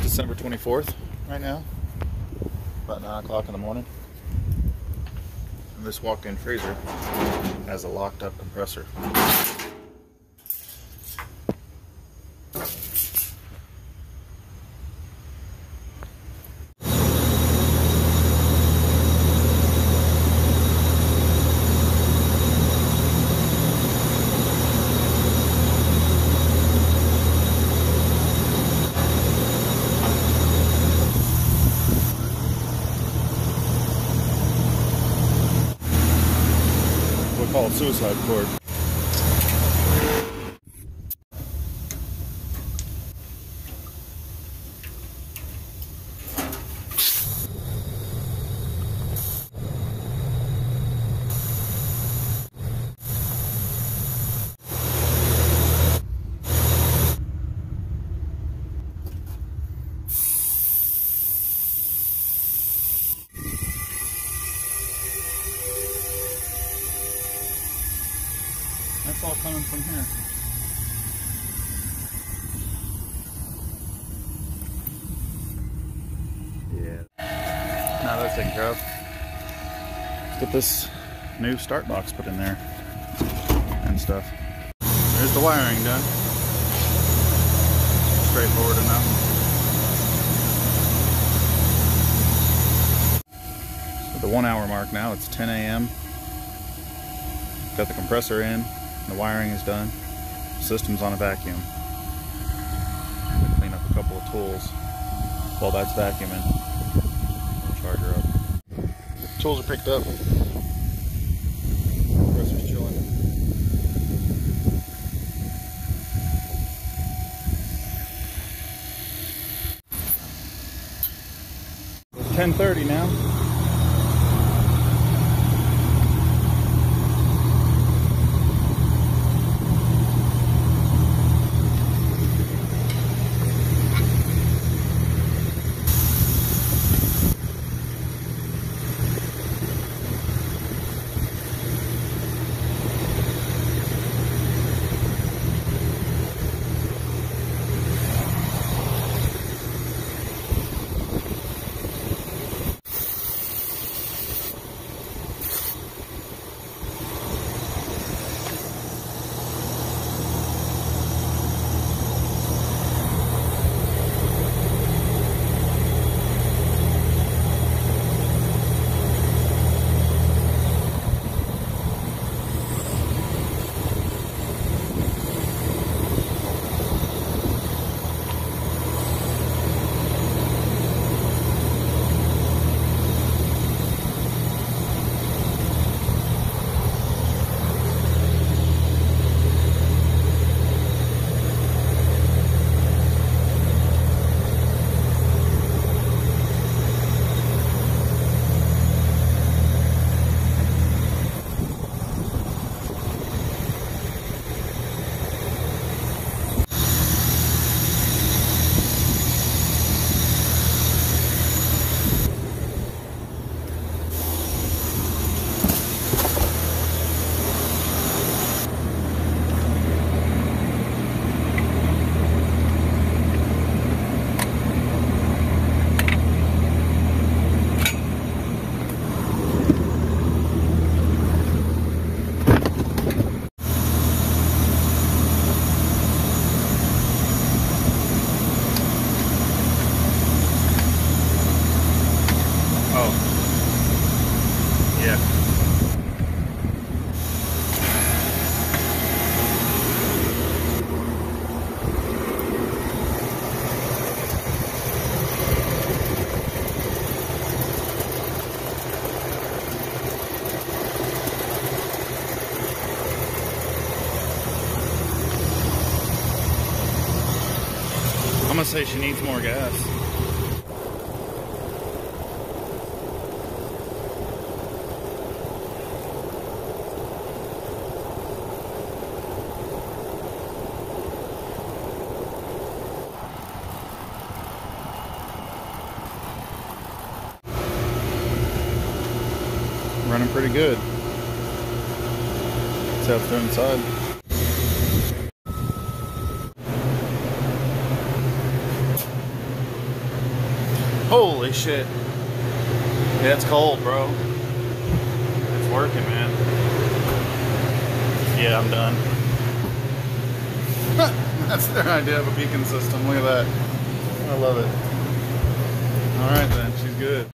December 24th right now, about 9 o'clock in the morning. And this walk-in freezer has a locked up compressor. Called suicide cord. That's all coming from here. Yeah. Now that's taken care of. Let's get this new start box put in there and stuff. There's the wiring done. Straightforward enough. So the 1 hour mark now, it's 10 a.m. Got the compressor in. The wiring is done. System's on a vacuum. Clean up a couple of tools while that's vacuuming. We'll charge her up. Tools are picked up. Compressor's chilling. It's 10:30 now. I'm gonna say she needs more gas. Running pretty good. Let's have to inside. Holy shit. Yeah, it's cold, bro. It's working, man. Yeah, I'm done. That's their idea of a beacon system. Look at that. I love it. Alright then, she's good.